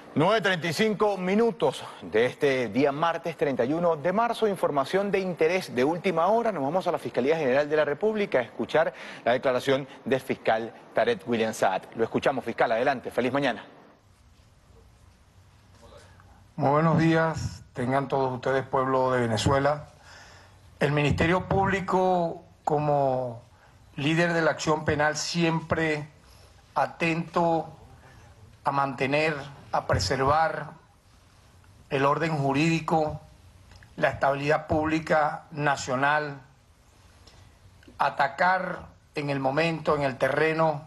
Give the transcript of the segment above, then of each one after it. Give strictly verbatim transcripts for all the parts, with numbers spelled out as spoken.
nueve treinta y cinco minutos de este día martes treinta y uno de marzo, información de interés de última hora. Nos vamos a la Fiscalía General de la República a escuchar la declaración del fiscal Tarek William Saad. Lo escuchamos, fiscal, adelante, feliz mañana. Muy buenos días, tengan todos ustedes, pueblo de Venezuela. El Ministerio Público, como líder de la acción penal, siempre atento a mantener, a preservar el orden jurídico, la estabilidad pública nacional, atacar en el momento, en el terreno,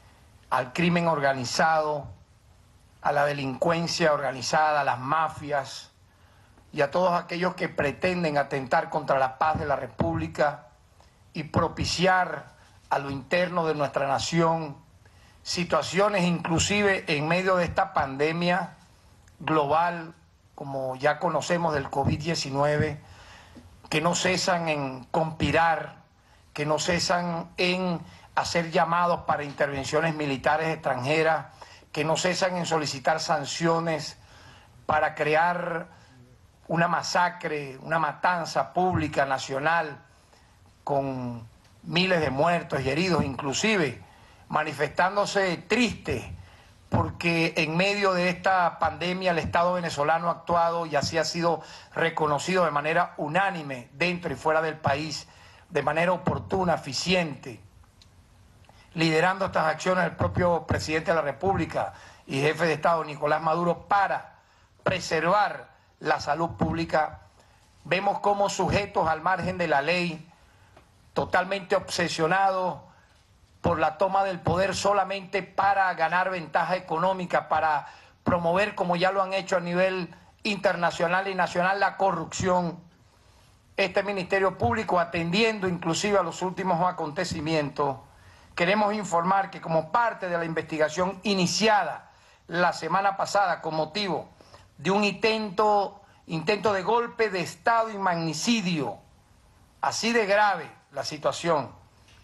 al crimen organizado, a la delincuencia organizada, a las mafias y a todos aquellos que pretenden atentar contra la paz de la República y propiciar a lo interno de nuestra nación situaciones inclusive en medio de esta pandemia global, como ya conocemos, del COVID diecinueve, que no cesan en conspirar, que no cesan en hacer llamados para intervenciones militares extranjeras, que no cesan en solicitar sanciones para crear una masacre, una matanza pública, nacional, con miles de muertos y heridos, inclusive manifestándose tristes porque en medio de esta pandemia el Estado venezolano ha actuado, y así ha sido reconocido de manera unánime dentro y fuera del país, de manera oportuna, eficiente, liderando estas acciones el propio presidente de la República y jefe de Estado, Nicolás Maduro, para preservar la salud pública. Vemos cómo sujetos al margen de la ley, totalmente obsesionados por la toma del poder solamente para ganar ventaja económica, para promover, como ya lo han hecho a nivel internacional y nacional, la corrupción. Este Ministerio Público, atendiendo inclusive a los últimos acontecimientos, queremos informar que como parte de la investigación iniciada la semana pasada con motivo de un intento, intento de golpe de Estado y magnicidio, así de grave la situación,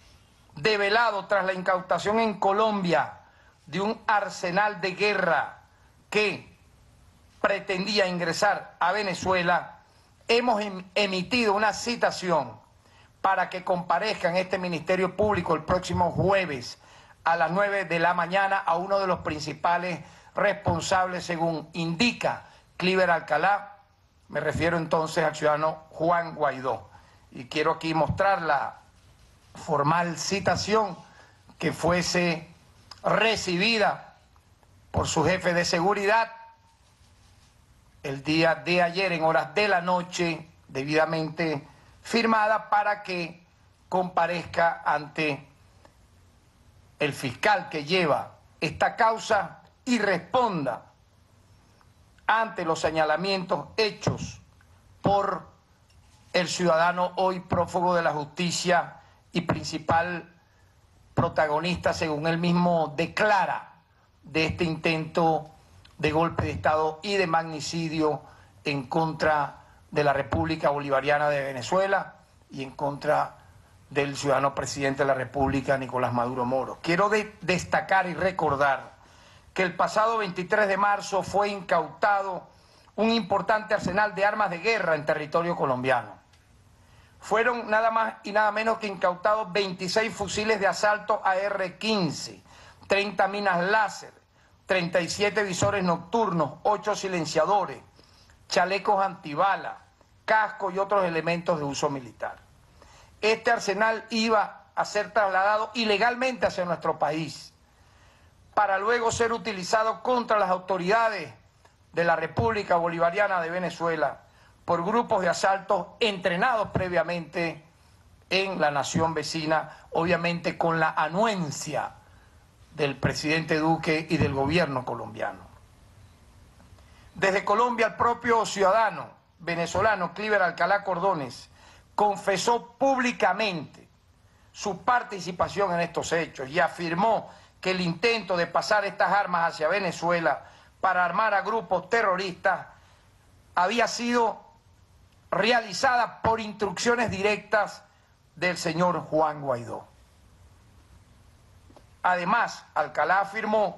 develado tras la incautación en Colombia de un arsenal de guerra que pretendía ingresar a Venezuela, hemos emitido una citación para que comparezcan este Ministerio Público el próximo jueves a las nueve de la mañana a uno de los principales responsables, según indica Cliver Alcalá. Me refiero entonces al ciudadano Juan Guaidó. Y quiero aquí mostrar la formal citación que fuese recibida por su jefe de seguridad el día de ayer en horas de la noche, debidamente firmada, para que comparezca ante el fiscal que lleva esta causa y responda ante los señalamientos hechos por el ciudadano hoy prófugo de la justicia y principal protagonista, según él mismo declara, de este intento de golpe de Estado y de magnicidio en contra de la República Bolivariana de Venezuela y en contra del ciudadano presidente de la República, Nicolás Maduro Moro. Quiero de destacar y recordar que el pasado veintitrés de marzo fue incautado un importante arsenal de armas de guerra en territorio colombiano. Fueron nada más y nada menos que incautados veintiséis fusiles de asalto A R quince, treinta minas láser, treinta y siete visores nocturnos, ocho silenciadores, chalecos antibala, casco y otros elementos de uso militar. Este arsenal iba a ser trasladado ilegalmente hacia nuestro país para luego ser utilizado contra las autoridades de la República Bolivariana de Venezuela por grupos de asaltos entrenados previamente en la nación vecina, obviamente con la anuencia del presidente Duque y del gobierno colombiano. Desde Colombia, el propio ciudadano venezolano Cliver Alcalá Cordones confesó públicamente su participación en estos hechos y afirmó que el intento de pasar estas armas hacia Venezuela para armar a grupos terroristas había sido realizada por instrucciones directas del señor Juan Guaidó. Además, Alcalá afirmó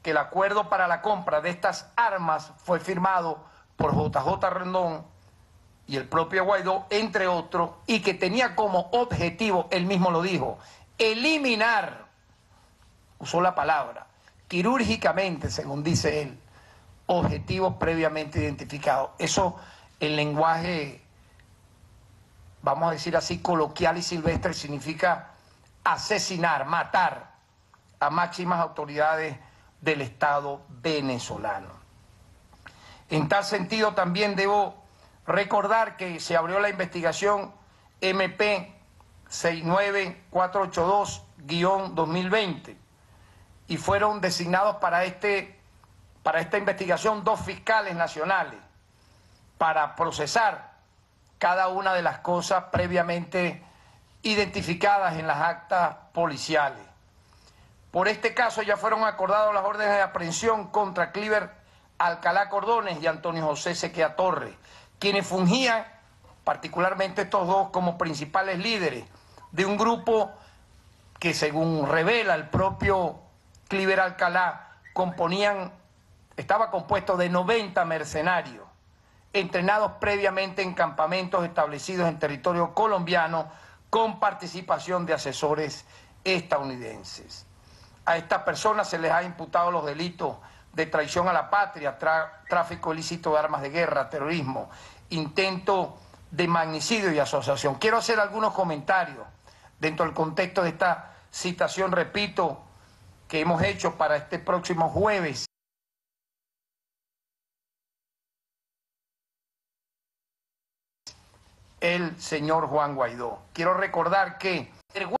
que el acuerdo para la compra de estas armas fue firmado por J J Rendón y el propio Guaidó, entre otros, y que tenía como objetivo, él mismo lo dijo, eliminar, usó la palabra, quirúrgicamente, según dice él, objetivos previamente identificados. Eso, en lenguaje, vamos a decir así, coloquial y silvestre, significa asesinar, matar a máximas autoridades del Estado venezolano. En tal sentido, también debo recordar que se abrió la investigación M P seis nueve cuatro ocho dos guión dos mil veinte y fueron designados para, este, para esta investigación dos fiscales nacionales para procesar cada una de las cosas previamente identificadas en las actas policiales. Por este caso ya fueron acordadas las órdenes de aprehensión contra Cliver Alcalá Cordones y Antonio José Sequea Torres, quienes fungían, particularmente estos dos, como principales líderes de un grupo que, según revela el propio Cliver Alcalá, componían, estaba compuesto de noventa mercenarios, entrenados previamente en campamentos establecidos en territorio colombiano con participación de asesores estadounidenses. A estas personas se les ha imputado los delitos de traición a la patria, tráfico ilícito de armas de guerra, terrorismo, intento de magnicidio y asociación. Quiero hacer algunos comentarios dentro del contexto de esta citación, repito, que hemos hecho para este próximo jueves. El señor Juan Guaidó. Quiero recordar que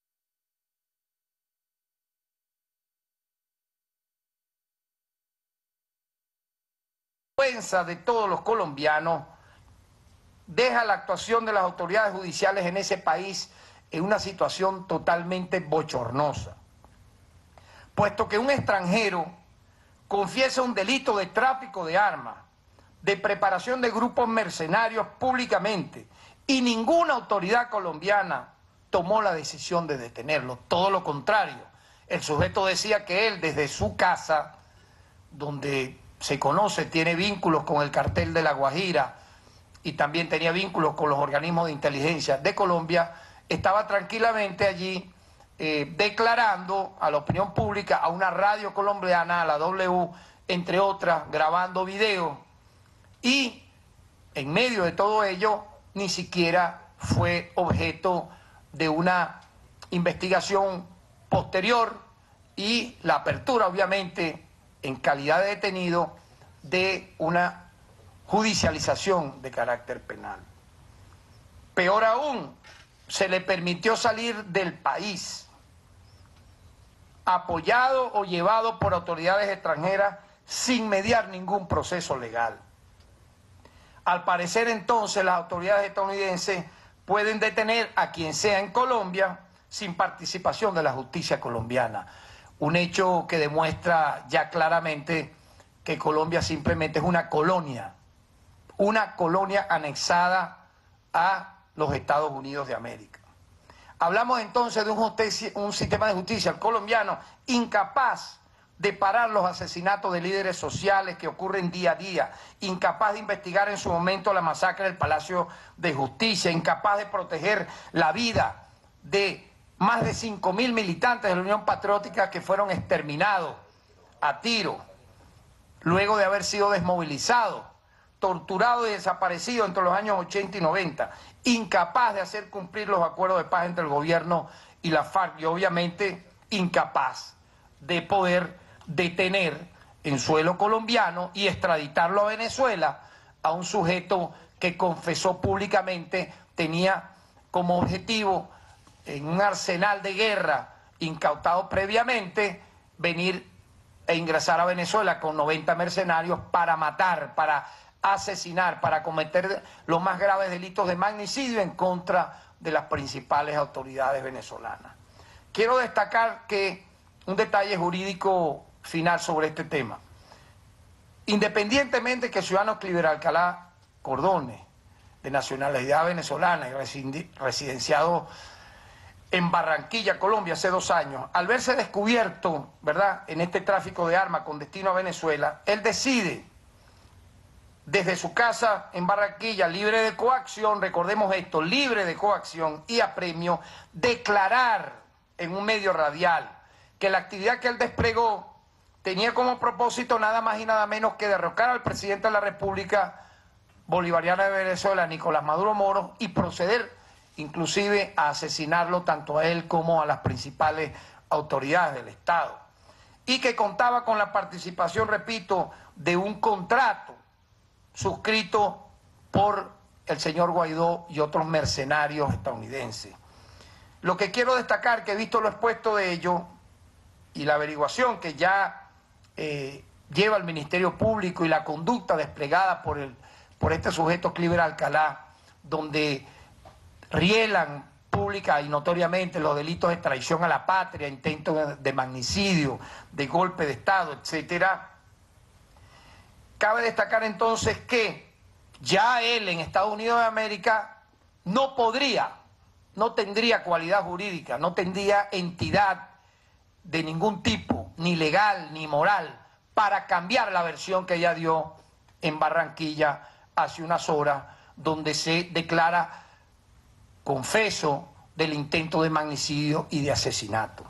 vergüenza de todos los colombianos deja la actuación de las autoridades judiciales en ese país en una situación totalmente bochornosa, puesto que un extranjero confiesa un delito de tráfico de armas, de preparación de grupos mercenarios públicamente, y ninguna autoridad colombiana tomó la decisión de detenerlo. Todo lo contrario, el sujeto decía que él desde su casa, donde se conoce, tiene vínculos con el cartel de La Guajira y también tenía vínculos con los organismos de inteligencia de Colombia, estaba tranquilamente allí eh, declarando a la opinión pública, a una radio colombiana, a la W, entre otras, grabando videos, y en medio de todo ello ni siquiera fue objeto de una investigación posterior y la apertura, obviamente, en calidad de detenido, de una judicialización de carácter penal. Peor aún, se le permitió salir del país, apoyado o llevado por autoridades extranjeras sin mediar ningún proceso legal. Al parecer, entonces, las autoridades estadounidenses pueden detener a quien sea en Colombia sin participación de la justicia colombiana. Un hecho que demuestra ya claramente que Colombia simplemente es una colonia, una colonia anexada a los Estados Unidos de América. Hablamos entonces de un, justicia, un sistema de justicia colombiano incapaz de parar los asesinatos de líderes sociales que ocurren día a día, incapaz de investigar en su momento la masacre del Palacio de Justicia, incapaz de proteger la vida de más de cinco mil militantes de la Unión Patriótica que fueron exterminados a tiro, luego de haber sido desmovilizados, torturados y desaparecidos entre los años ochenta y noventa, incapaz de hacer cumplir los acuerdos de paz entre el gobierno y la FARC, y obviamente incapaz de poder detener en suelo colombiano y extraditarlo a Venezuela a un sujeto que confesó públicamente tenía como objetivo, en un arsenal de guerra incautado previamente, venir e ingresar a Venezuela con noventa mercenarios para matar, para asesinar, para cometer los más graves delitos de magnicidio en contra de las principales autoridades venezolanas. Quiero destacar que un detalle jurídico final sobre este tema. Independientemente que el ciudadano Cliver Alcalá Cordones, de nacionalidad venezolana y residenciado en Barranquilla, Colombia, hace dos años, al verse descubierto, ¿verdad?, en este tráfico de armas con destino a Venezuela, él decide, desde su casa en Barranquilla, libre de coacción, recordemos esto, libre de coacción y apremio, declarar en un medio radial que la actividad que él desplegó tenía como propósito nada más y nada menos que derrocar al presidente de la República Bolivariana de Venezuela, Nicolás Maduro Moro, y proceder inclusive a asesinarlo tanto a él como a las principales autoridades del Estado. Y que contaba con la participación, repito, de un contrato suscrito por el señor Guaidó y otros mercenarios estadounidenses. Lo que quiero destacar, que he visto lo expuesto de ello y la averiguación que ya eh, lleva el Ministerio Público y la conducta desplegada por, el, por este sujeto Cliver Alcalá, donde rielan pública y notoriamente los delitos de traición a la patria, intento de, de magnicidio, de golpe de Estado, etcétera. Cabe destacar entonces que ya él en Estados Unidos de América no podría, no tendría cualidad jurídica, no tendría entidad de ningún tipo, ni legal ni moral, para cambiar la versión que ella dio en Barranquilla hace unas horas, donde se declara confeso del intento de magnicidio y de asesinato.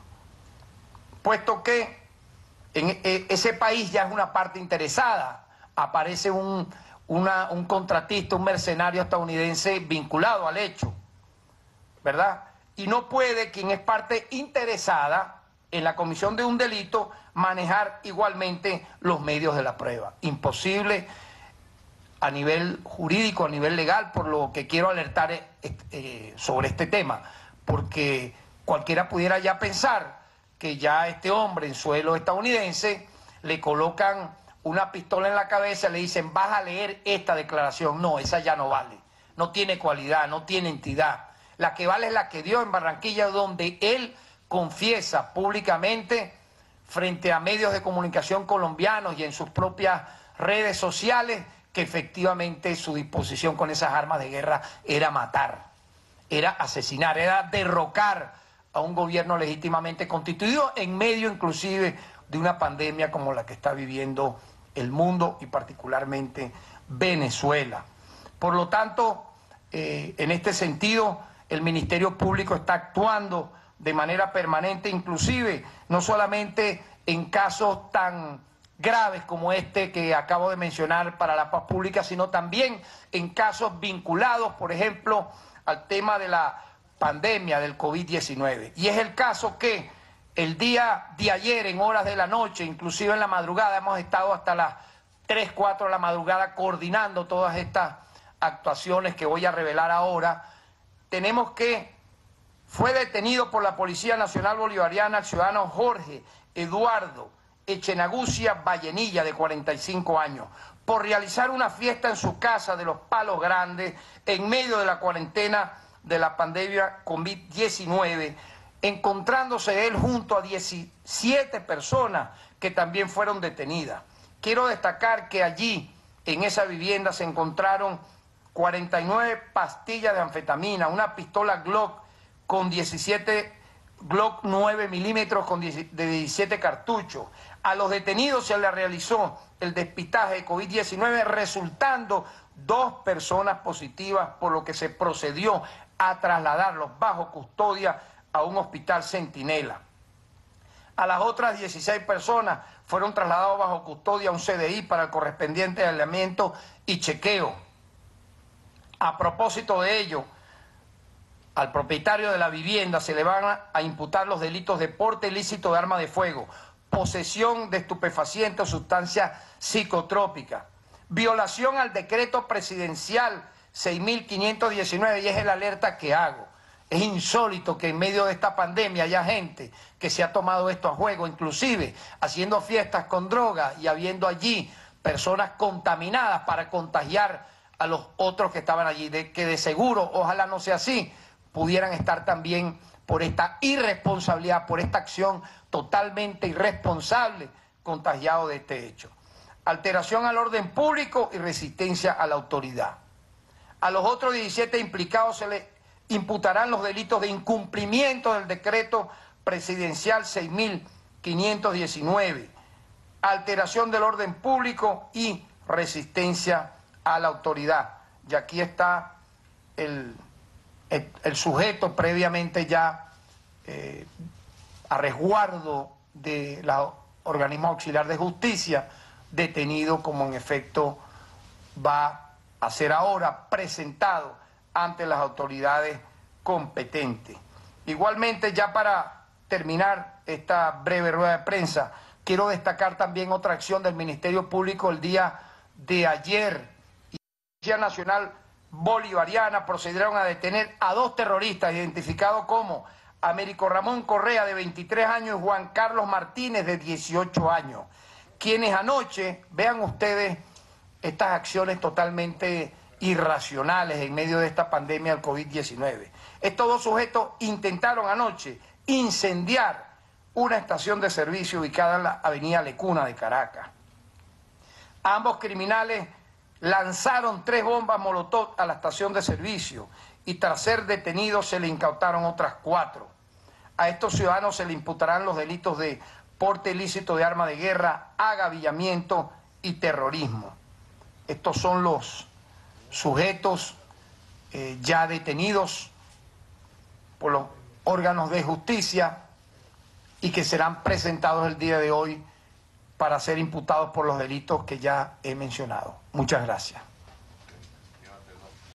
Puesto que en ese país ya es una parte interesada, aparece un, una, un contratista, un mercenario estadounidense vinculado al hecho, ¿verdad? Y no puede quien es parte interesada en la comisión de un delito manejar igualmente los medios de la prueba. Imposible a nivel jurídico, a nivel legal, por lo que quiero alertar eh, sobre este tema, porque cualquiera pudiera ya pensar que ya a este hombre en suelo estadounidense le colocan una pistola en la cabeza y le dicen, vas a leer esta declaración. No, esa ya no vale, no tiene cualidad, no tiene entidad. La que vale es la que dio en Barranquilla, donde él confiesa públicamente frente a medios de comunicación colombianos y en sus propias redes sociales que efectivamente su disposición con esas armas de guerra era matar, era asesinar, era derrocar a un gobierno legítimamente constituido en medio inclusive de una pandemia como la que está viviendo el mundo y particularmente Venezuela. Por lo tanto, eh, en este sentido, el Ministerio Público está actuando de manera permanente, inclusive no solamente en casos tan graves como este que acabo de mencionar para la paz pública, sino también en casos vinculados, por ejemplo, al tema de la pandemia del COVID diecinueve. Y es el caso que el día de ayer, en horas de la noche, inclusive en la madrugada, hemos estado hasta las tres, cuatro de la madrugada coordinando todas estas actuaciones que voy a revelar ahora. Tenemos que fue detenido por la Policía Nacional Bolivariana el ciudadano Jorge Eduardo Echenagucia Vallenilla, de cuarenta y cinco años, por realizar una fiesta en su casa de los Palos Grandes en medio de la cuarentena de la pandemia COVID diecinueve, encontrándose él junto a diecisiete personas que también fueron detenidas. Quiero destacar que allí, en esa vivienda, se encontraron cuarenta y nueve pastillas de anfetamina, una pistola Glock con diecisiete, Glock nueve milímetros con de diecisiete cartuchos. A los detenidos se les realizó el despistaje de COVID diecinueve, resultando dos personas positivas, por lo que se procedió a trasladarlos bajo custodia a un hospital Centinela. A las otras dieciséis personas fueron trasladados bajo custodia a un C D I para el correspondiente aislamiento y chequeo. A propósito de ello, al propietario de la vivienda se le van a, a imputar los delitos de porte ilícito de arma de fuego, posesión de estupefacientes o sustancias psicotrópicas, violación al decreto presidencial seis mil quinientos diecinueve, y es el alerta que hago. Es insólito que en medio de esta pandemia haya gente que se ha tomado esto a juego, inclusive haciendo fiestas con droga y habiendo allí personas contaminadas para contagiar a los otros que estaban allí, de que de seguro, ojalá no sea así, pudieran estar también por esta irresponsabilidad, por esta acción totalmente irresponsable, contagiados de este hecho. Alteración al orden público y resistencia a la autoridad. A los otros diecisiete implicados se les imputarán los delitos de incumplimiento del decreto presidencial seis mil quinientos diecinueve, alteración del orden público y resistencia a la autoridad. Y aquí está el, el, el sujeto previamente ya eh, a resguardo de la organismo auxiliar de justicia, detenido como en efecto va a ser ahora presentado ante las autoridades competentes. Igualmente, ya para terminar esta breve rueda de prensa, quiero destacar también otra acción del Ministerio Público el día de ayer. La Policía Nacional Bolivariana procedieron a detener a dos terroristas identificados como Américo Ramón Correa, de veintitrés años, y Juan Carlos Martínez, de dieciocho años, quienes anoche, vean ustedes estas acciones totalmente irracionales en medio de esta pandemia del COVID diecinueve. Estos dos sujetos intentaron anoche incendiar una estación de servicio ubicada en la avenida Lecuna de Caracas. Ambos criminales lanzaron tres bombas molotov a la estación de servicio y tras ser detenidos se le incautaron otras cuatro. A estos ciudadanos se le imputarán los delitos de porte ilícito de arma de guerra, agavillamiento y terrorismo. Estos son los sujetos eh, ya detenidos por los órganos de justicia y que serán presentados el día de hoy para ser imputados por los delitos que ya he mencionado. Muchas gracias.